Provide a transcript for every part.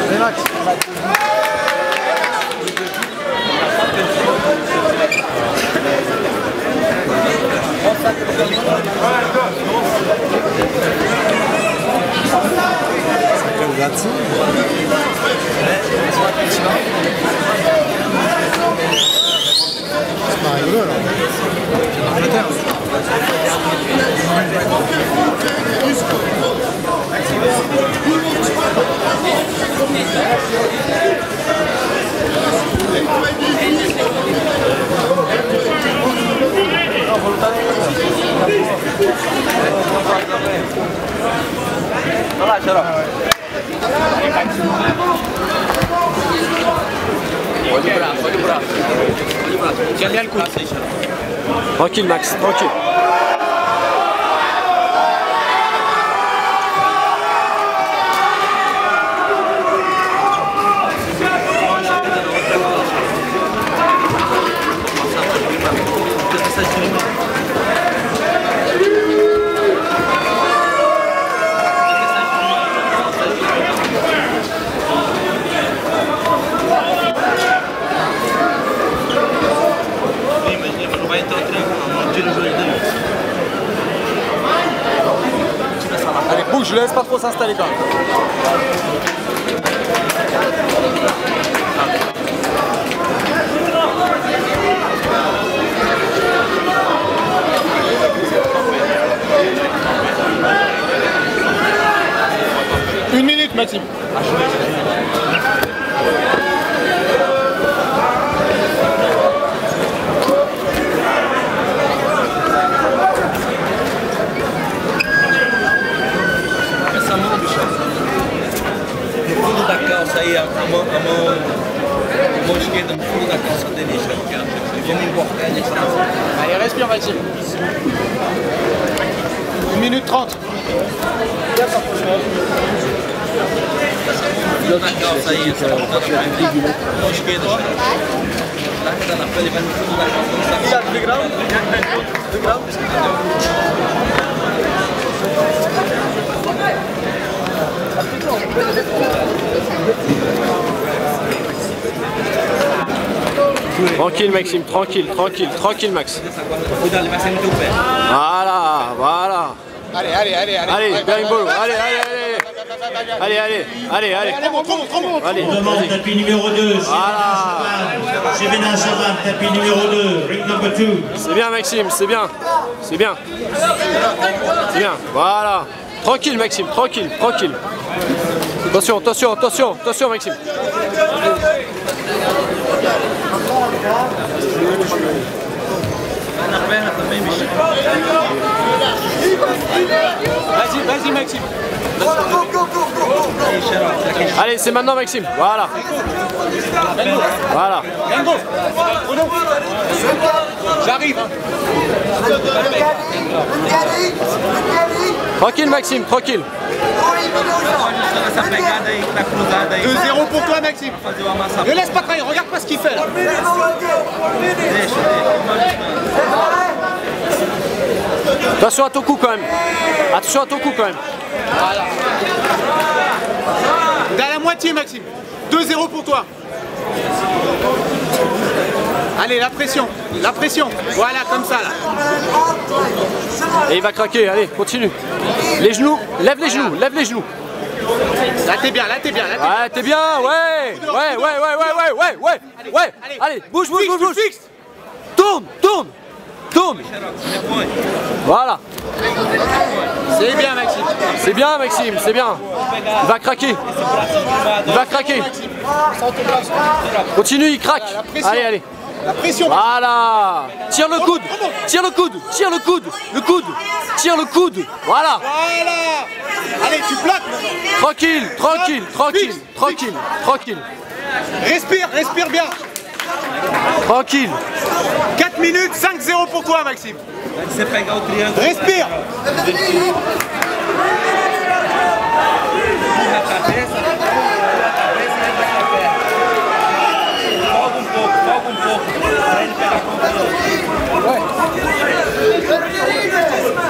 Max. Grazie. Tiens bien le coup. Tranquille Max, tranquille. Allez, bouge, je laisse pas trop s'installer quand même. Une minute, Maxime. Da calça aí, a mão esquerda no fundo da calça dele, vamos emborcar nesse caso. Allez, respire Maxime. 1 minute 30. Fundo da calça aí, essa ponta da frente, mão esquerda, tá na pele, vai no fundo da calça. Já, degrau? Degrau? Tranquille Maxime, tranquille, tranquille, tranquille Max. Cuidado, ele vai sair no teu pé. Voilà, voilà. Allez, allez, allez, allez. Allez, Berimbolo, allez, allez, allez. Allez, allez, allez, allez. Trop bon. Allez, On demande tapis numéro 2. Chez Bénin Chaban, tapis numéro 2, ring number 2. c'est bien Maxime, c'est bien. C'est bien. C'est bien, voilà. Tranquille Maxime, tranquille, tranquille. Attention, attention, attention, attention Maxime. Vas-y, Maxime. Allez, c'est maintenant Maxime, voilà. Voilà. J'arrive. Tranquille Maxime, tranquille. 2-0 pour toi, Maxime. Ne laisse pas trahir, regarde pas ce qu'il fait là. Attention à ton coup quand même. Attention à ton coup quand même. Voilà. T'es à la moitié, Maxime. 2-0 pour toi. Allez, la pression. La pression. Voilà, comme ça là. Et il va craquer, allez, continue. Les genoux, lève les genoux, lève les genoux. Là t'es bien, là t'es bien, là t'es bien. Ouais, t'es bien, ouais. Ouais. Allez, bouge. Tourne. Voilà. C'est bien, Maxime. C'est bien Maxime, c'est bien. Il va craquer. Continue, il craque. Allez. La pression. Voilà. Tire le coude. Voilà. Allez, tu plaques. Tranquille. Respire bien. Tranquille. 4 minutes, 5-0 pour toi, Maxime. Você pegar o triângulo. Respire. Na cabeça, folga um pouco, para ele pegar confiança.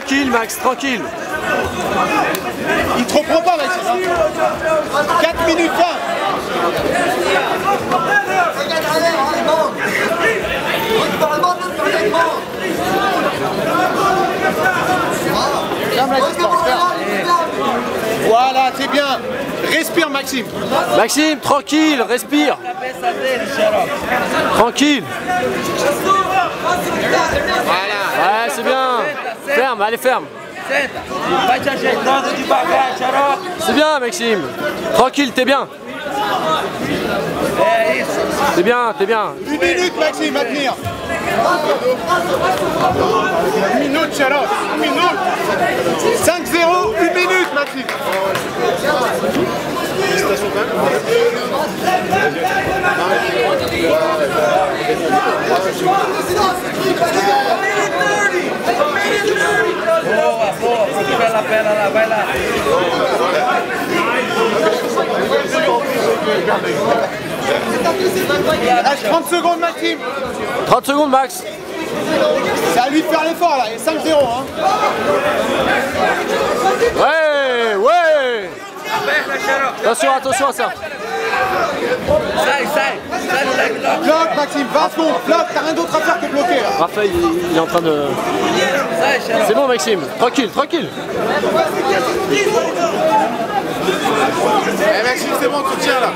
Tranquille, Max, tranquille. Il te reprend pas, Maxime. 4 minutes 20. Voilà, c'est bien. Respire, Maxime. Maxime, tranquille, respire. Tranquille. Voilà. Ouais, c'est bien. Ferme, allez, ferme. C'est bien, Maxime. Tranquille, t'es bien. T'es bien, t'es bien. 1 minute, Maxime, à tenir. 1 minute, Charlotte. 1 minute. 5-0, 1 minute, Maxime. Félicitations quand même. La perna lá, vai lá. Lâche 30 secondes, Maxime. 30 secondes, Max. C'est à lui de faire l'effort, là. Il est 5-0, hein. Ouais, ouais. Attention, attention à ça. Sai, sai. Sai do leg lock. Bloque, Maxime. 20 secondes. Bloque. T'as rien d'autre à faire que de bloquer, là. Raphaël, il est en train de... Sai, Xarope. C'est bon, Maxime. Tranquille, tranquille. Eh, Maxime, c'est bon, tu tiens, là.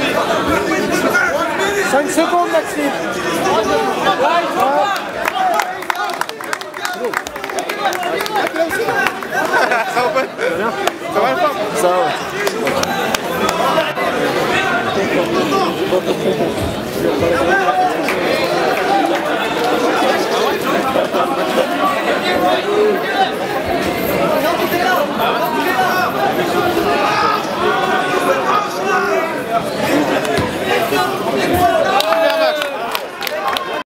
5 secondes, Maxime. Ça va pas? Ça va pas? Ça va. Voilà.